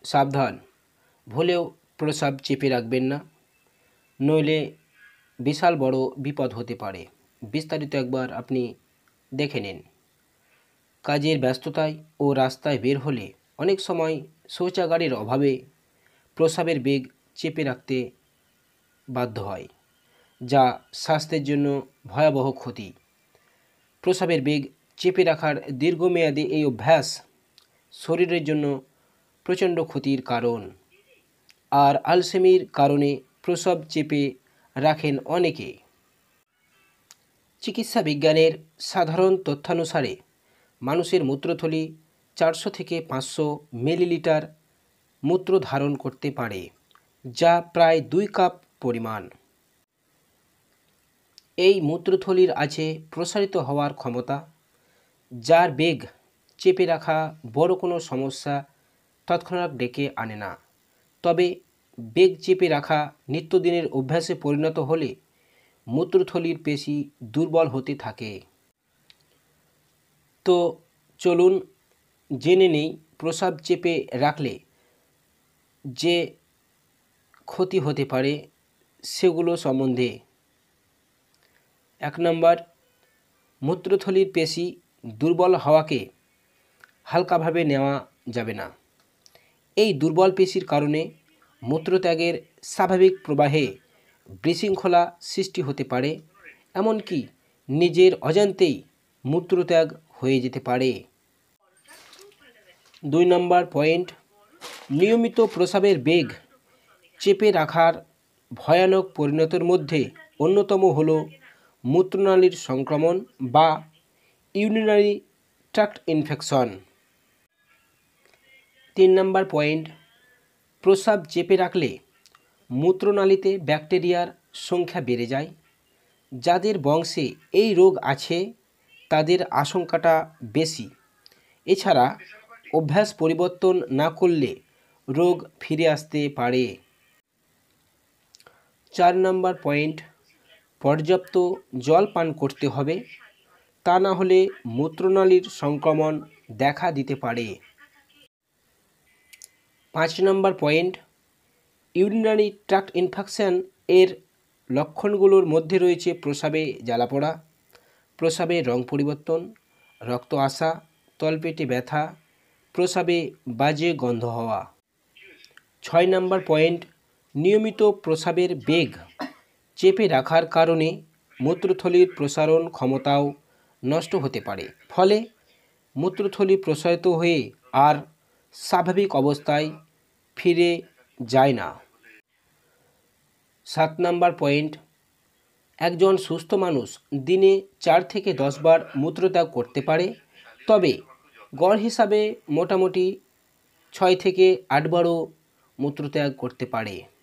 সাবধান, ভুলেও প্রস্রাব চেপে রাখবেন না, নইলে বিশাল বড় বিপদ হতে পারে। বিস্তারিত একবার আপনি দেখে নিন। কাজের ব্যস্ততায় ও রাস্তায় বের হলে অনেক সময় শৌচাগারের অভাবে প্রস্রাবের বেগ চেপে রাখতে বাধ্য হয়, যা স্বাস্থ্যের জন্য ভয়াবহ ক্ষতি। প্রস্রাবের বেগ চেপে রাখার দীর্ঘমেয়াদী এই অভ্যাস শরীরের জন্য প্রচণ্ড ক্ষতির কারণ। আর আলসেমির কারণে প্রস্রাব চেপে রাখেন অনেকে। চিকিৎসা বিজ্ঞানের সাধারণ তথ্যানুসারে মানুষের মূত্রথলি 400 থেকে 500 মিলিলিটার মূত্র ধারণ করতে পারে, যা প্রায় 2 কাপ পরিমাণ। এই মূত্রথলির আছে প্রসারিত হওয়ার ক্ষমতা, যার বেগ চেপে রাখা বড় কোনো সমস্যা তৎক্ষণাৎ ডেকে আনে না। তবে বেগ চেপে রাখা নিত্যদিনের অভ্যাসে পরিণত হলে মূত্রথলির পেশি দুর্বল হতে থাকে। তো চলুন জেনে নেই প্রস্রাব চেপে রাখলে যে ক্ষতি হতে পারে সেগুলো সম্বন্ধে। 1 নম্বর, মূত্রথলির পেশি দুর্বল হওয়াকে হালকাভাবে নেওয়া যাবে না। এই দুর্বল পেশির কারণে মূত্রত্যাগের স্বাভাবিক প্রবাহে বিশৃঙ্খলা সৃষ্টি হতে পারে, এমনকি নিজের অজান্তেই মূত্রত্যাগ হয়ে যেতে পারে। 2 নম্বর পয়েন্ট, নিয়মিত প্রস্রাবের বেগ চেপে রাখার ভয়ানক পরিণতির মধ্যে অন্যতম হল মূত্রনালীর সংক্রমণ বা ইউরিনারি ট্র্যাক্ট ইনফেকশন। 3 নম্বর পয়েন্ট, প্রস্রাব চেপে রাখলে মূত্রনালীতে ব্যাকটেরিয়ার সংখ্যা বেড়ে যায়। যাদের বংশে এই রোগ আছে তাদের আশঙ্কাটা বেশি। এছাড়া অভ্যাস পরিবর্তন না করলে রোগ ফিরে আসতে পারে। 4 নম্বর পয়েন্ট, পর্যাপ্ত জল পান করতে হবে, তা না হলে মূত্রনালীর সংক্রমণ দেখা দিতে পারে। 5 নম্বর পয়েন্ট, ইউরিনারি ট্র্যাক্ট ইনফেকশন এর লক্ষণগুলোর মধ্যে রয়েছে প্রস্রাবে জ্বালাপোড়া, প্রস্রাবের রং পরিবর্তন, রক্ত আসা, তলপেটে ব্যথা, প্রস্রাবে বাজে গন্ধ হওয়া। 6 নম্বর পয়েন্ট, নিয়মিত প্রস্রাবের বেগ চেপে রাখার কারণে মূত্রথলির প্রসারণ ক্ষমতাও নষ্ট হতে পারে, ফলে মূত্রথলি প্রসারিত হয়ে আর স্বাভাবিক অবস্থায় ফিরে যায় না। 7 নম্বর পয়েন্ট, একজন সুস্থ মানুষ দিনে 4 থেকে 10 বার মূত্রত্যাগ করতে পারে, তবে গড় হিসাবে মোটামুটি 6 থেকে 8 বারও মূত্রত্যাগ করতে পারে।